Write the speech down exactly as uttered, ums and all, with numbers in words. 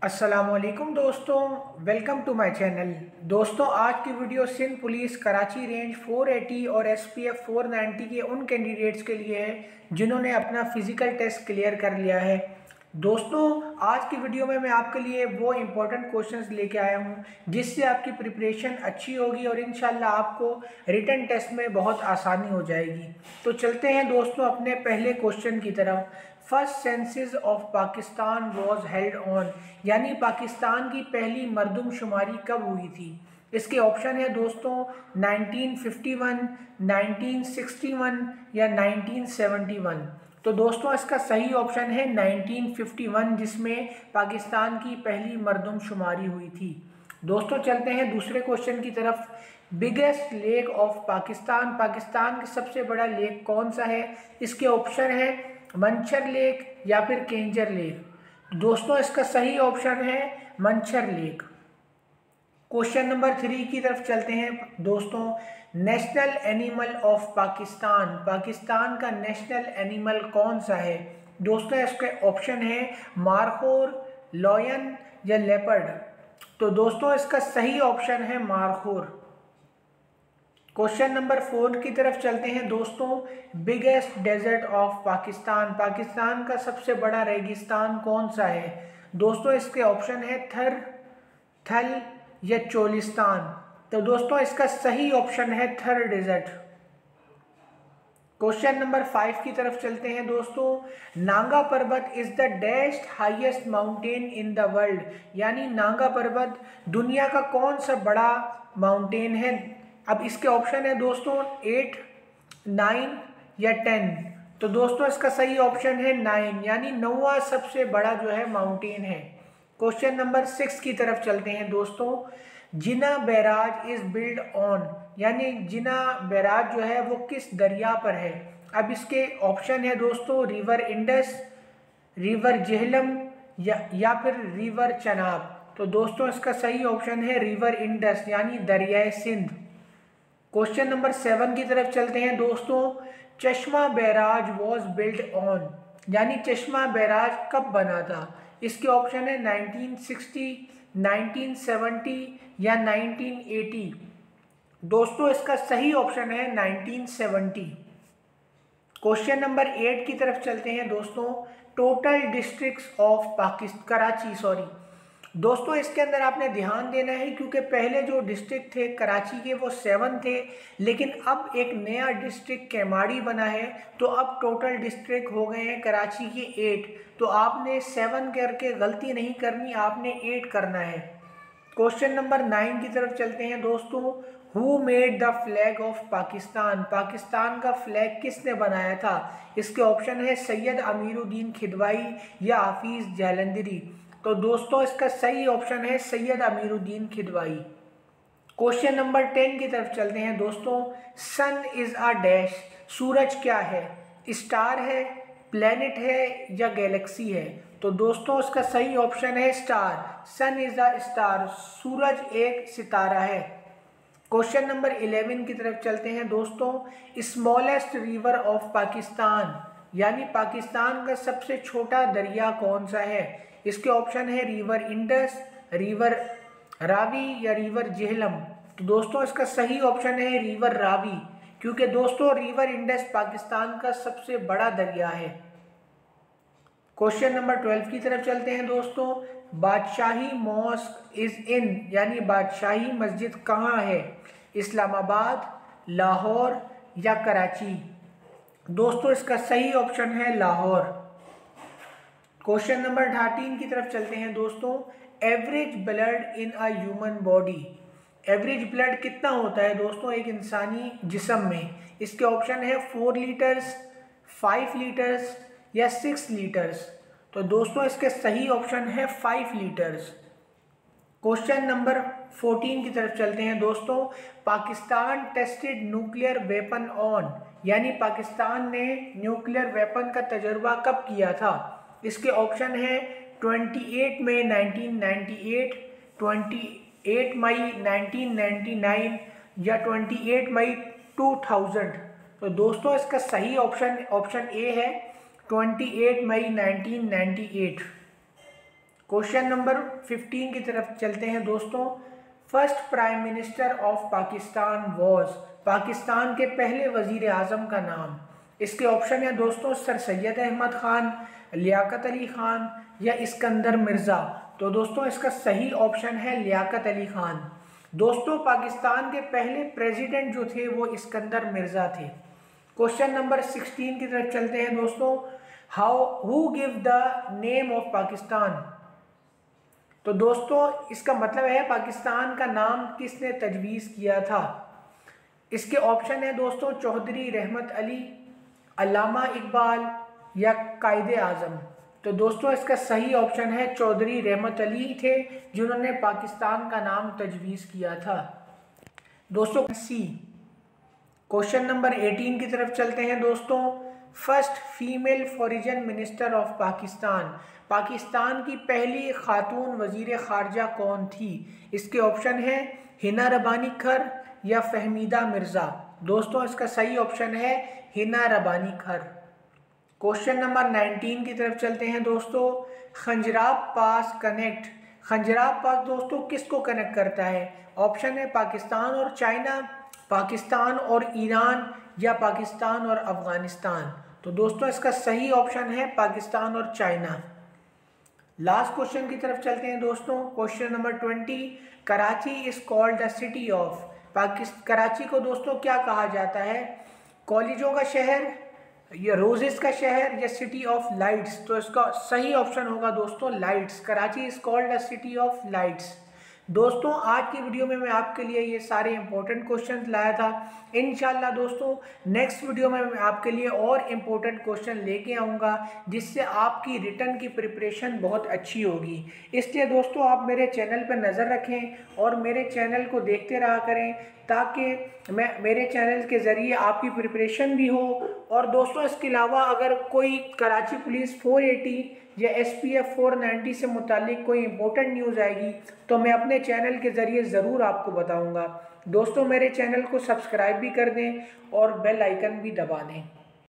अस्सलामुअलैकुम दोस्तों, welcome to my channel. दोस्तों, आज की video Sindh police Karachi range चार सौ अस्सी और एसपीएफ चार सौ नब्बे के उन कैंडिडेट्स के लिए है जिन्होंने अपना फिजिकल टेस्ट क्लियर कर लिया है। दोस्तों, आज की वीडियो में मैं आपके लिए वो इम्पोर्टेंट क्वेश्चंस लेके आया हूँ जिससे आपकी प्रिपरेशन अच्छी होगी और इंशाल्लाह आपको रिटन टेस्ट में बहुत आसानी हो जाएगी। तो चलते हैं दोस्तों अपने पहले क्वेश्चन की तरफ। First census of Pakistan was held on, यानी पाकिस्तान की पहली मरदमशुमारी कब हुई थी? इसके ऑप्शन है दोस्तों nineteen fifty one, nineteen sixty one या नाइनटीन सेवेंटी वन। तो दोस्तों इसका सही ऑप्शन है नाइनटीन फिफ्टी वन, जिसमें पाकिस्तान की पहली मरदमशुमारी हुई थी। दोस्तों चलते हैं दूसरे क्वेश्चन की तरफ। Biggest lake of Pakistan, Pakistan का सबसे बड़ा लेक कौन सा है? इसके ऑप्शन है मंछर लेक या फिर केंजर लेक। दोस्तों इसका सही ऑप्शन है Manchar lake. Question number three की तरफ चलते हैं दोस्तों। National animal of Pakistan, Pakistan का नेशनल एनिमल कौन सा है? दोस्तों इसके ऑप्शन है मारखोर, लॉयन या लेपर्ड। तो दोस्तों इसका सही ऑप्शन है मारखोर। क्वेश्चन नंबर फोर की तरफ चलते हैं दोस्तों। Biggest desert of Pakistan, Pakistan का सबसे बड़ा रेगिस्तान कौन सा है? दोस्तों इसके ऑप्शन है थर, थल या चोलिस्तान। तो दोस्तों इसका सही ऑप्शन है थर डेजर्ट। क्वेश्चन नंबर फाइव की तरफ चलते हैं दोस्तों। Nanga Parbat is the dashed highest mountain in the world, यानी नांगा पर्वत दुनिया का कौन सा बड़ा माउंटेन है? अब इसके ऑप्शन है दोस्तों एट, नाइन या टेन। तो दोस्तों इसका सही ऑप्शन है नाइन, यानी नौवां सबसे बड़ा जो है माउंटेन है। क्वेश्चन नंबर सिक्स की तरफ चलते हैं दोस्तों। Jinnah barrage is build on, यानी जिना बैराज जो है वो किस दरिया पर है? अब इसके ऑप्शन है दोस्तों रिवर इंडस, रिवर जेहलम या या फिर रिवर चनाब। तो दोस्तों इसका सही ऑप्शन है रिवर इंडस, यानी दरियाए सिंध। क्वेश्चन नंबर सेवन की तरफ चलते हैं दोस्तों। चश्मा बैराज वॉज बिल्ट ऑन, यानी चश्मा बैराज कब बना था? इसके ऑप्शन है नाइनटीन सिक्सटी, नाइनटीन सेवेंटी या नाइनटीन एटी। दोस्तों इसका सही ऑप्शन है nineteen seventy. Question number eight की तरफ चलते हैं दोस्तों। Total districts of Pakistan Karachi sorry दोस्तों इसके अंदर आपने ध्यान देना है क्योंकि पहले जो डिस्ट्रिक्ट थे कराची के वो सेवन थे, लेकिन अब एक नया डिस्ट्रिक्ट केमाड़ी बना है, तो अब टोटल डिस्ट्रिक्ट हो गए हैं कराची के एट। तो आपने सेवन करके गलती नहीं करनी, आपने एट करना है। क्वेश्चन नंबर नाइन की तरफ चलते हैं दोस्तों। Who made the flag of Pakistan, Pakistan का फ्लैग किसने बनाया था? इसके ऑप्शन है सैयद अमीरुद्दीन खिदवाई या हाफिज जालंधरी। तो दोस्तों इसका सही ऑप्शन है Syed Amiruddin Kidwai. Question number ten की तरफ चलते हैं दोस्तों। सन इज अ डैश, सूरज क्या है? स्टार है, प्लेनेट है या गैलेक्सी है? तो दोस्तों इसका सही ऑप्शन है star. Sun is a star, सूरज एक सितारा है। क्वेश्चन नंबर इलेवन की तरफ चलते हैं दोस्तों। स्मॉलेस्ट रिवर ऑफ पाकिस्तान, यानी पाकिस्तान का सबसे छोटा दरिया कौन सा है? इसके ऑप्शन है रिवर इंडस, रिवर रावी या रिवर जेहलम। तो दोस्तों इसका सही ऑप्शन है रिवर रावी, क्योंकि दोस्तों रिवर इंडस पाकिस्तान का सबसे बड़ा दरिया है। क्वेश्चन नंबर ट्वेल्व की तरफ चलते हैं दोस्तों। बादशाही मॉस्क इज इन, यानी बादशाही मस्जिद कहाँ है? इस्लामाबाद, लाहौर या कराची? दोस्तों इसका सही ऑप्शन है लाहौर। क्वेश्चन नंबर थर्टीन की तरफ चलते हैं दोस्तों। Average blood in a human body, average blood कितना होता है दोस्तों एक इंसानी जिस्म में? इसके ऑप्शन है फोर लीटर्स, फाइव लीटर्स या सिक्स लीटर्स। तो दोस्तों इसके सही ऑप्शन है five litres. Question number fourteen की तरफ चलते हैं दोस्तों। Pakistan tested nuclear weapon on, यानी पाकिस्तान ने न्यूक्लियर वेपन का तजर्बा कब किया था? इसके ऑप्शन है अट्ठाईस मई नाइनटीन नाइंटी एट, अट्ठाईस मई नाइनटीन नाइंटी नाइन या अट्ठाईस मई टू थाउज़ेंड। तो दोस्तों इसका सही ऑप्शन ऑप्शन ए है अट्ठाईस मई nineteen ninety eight. Question number fifteen की तरफ चलते हैं दोस्तों। First prime minister of Pakistan was, Pakistan के पहले वजीर आज़म का नाम। इसके ऑप्शन है दोस्तों सर सैयद अहमद ख़ान, लियाकत अली ख़ान या इस्कंदर मिर्ज़ा। तो दोस्तों इसका सही ऑप्शन है लियाकत अली ख़ान। दोस्तों पाकिस्तान के पहले प्रेसिडेंट जो थे वो इस्कंदर मिर्ज़ा थे। क्वेश्चन नंबर सिक्सटीन की तरफ चलते हैं दोस्तों। How who give the name of Pakistan. तो दोस्तों इसका मतलब है पाकिस्तान का नाम किसने तजवीज़ किया था। इसके ऑप्शन है दोस्तों चौधरी रहमत अली, अल्लामा इकबाल या कायदे आज़म। तो दोस्तों इसका सही ऑप्शन है चौधरी रहमत अली थे जिन्होंने पाकिस्तान का नाम तजवीज़ किया था। दोस्तों सी क्वेश्चन नंबर एटीन की तरफ चलते हैं दोस्तों। First female foreign minister of Pakistan, Pakistan की पहली खातून वजीर खारजा कौन थी। इसके ऑप्शन है हिना रबानी खर या फहमीदा मिर्ज़ा। दोस्तों इसका सही ऑप्शन है हिना रबानी खर। क्वेश्चन नंबर नाइनटीन की तरफ चलते हैं दोस्तों। खंजराब पास कनेक्ट, खंजराब पास दोस्तों किसको कनेक्ट करता है। ऑप्शन है पाकिस्तान और चाइना, पाकिस्तान और ईरान या पाकिस्तान और अफगानिस्तान। तो दोस्तों इसका सही ऑप्शन है पाकिस्तान और चाइना। लास्ट क्वेश्चन की तरफ चलते हैं दोस्तों। Question number twenty. Karachi is called the city of, Pakistan Karachi को दोस्तों क्या कहा जाता है। कॉलेजों का शहर या रोजेस का शहर या सिटी ऑफ लाइट्स। तो इसका सही ऑप्शन होगा दोस्तों lights. Karachi is called the city of lights. दोस्तों आज की वीडियो में मैं आपके लिए ये सारे इंपॉर्टेंट क्वेश्चंस लाया था। इंशाल्लाह दोस्तों नेक्स्ट वीडियो में मैं आपके लिए और इम्पोर्टेंट क्वेश्चन लेके आऊँगा जिससे आपकी रिटन की प्रिपरेशन बहुत अच्छी होगी। इसलिए दोस्तों आप मेरे चैनल पर नज़र रखें और मेरे चैनल को देखते रहा करें ताकि मैं मेरे चैनल के ज़रिए आपकी प्रिपरेशन भी हो। और दोस्तों इसके अलावा अगर कोई कराची पुलिस फोर एटी या S P F four ninety से मुतालिक कोई इंपॉर्टेंट न्यूज़ आएगी तो मैं अपने चैनल के ज़रिए ज़रूर आपको बताऊंगा। दोस्तों मेरे चैनल को सब्सक्राइब भी कर दें और बेल आइकन भी दबा दें।